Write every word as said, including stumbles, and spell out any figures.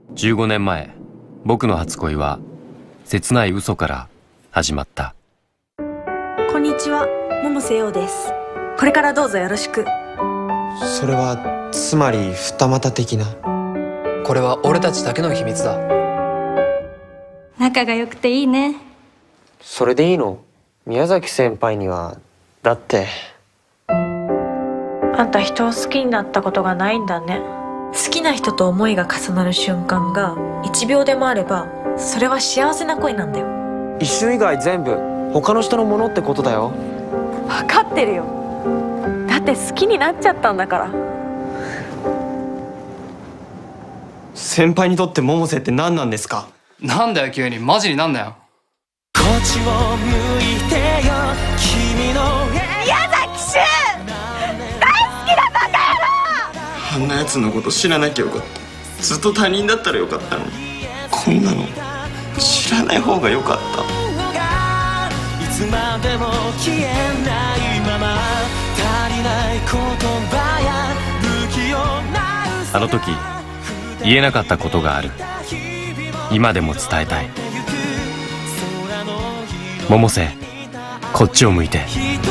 じゅうごねんまえ、僕の初恋は切ない嘘から始まった。 こんにちは、百瀬陽です。これからどうぞよろしく。 それはつまり二股的な。 これは俺たちだけの秘密だ。 仲が良くていいね。 それでいいの？宮崎先輩には。だってあんた人を好きになったことがないんだね。好きな人と思いが重なる瞬間がいちびょうでもあれば、それは幸せな恋なんだよ。 一瞬以外全部他の人のものってことだよ。 分かってるよ。だって好きになっちゃったんだから。 先輩にとって百瀬って何なんですか？ なんだよ急に、マジになんだよ。 こっちを向いてよ、君の宮崎柊、大好きだバカ野郎。 あんなやつのこと知らなきゃよかった。ずっと他人だったらよかったのに、こんなの知らない方がよかった。 いつまでも消えないまま、足りない言葉や不器用な嘘があの時言えなかったことがある。今でも伝えたい。百瀬、こっちを向いて。